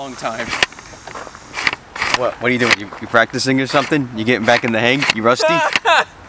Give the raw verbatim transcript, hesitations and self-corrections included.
long time. What, what are you doing? You, you practicing or something? You getting back in the hang? You rusty?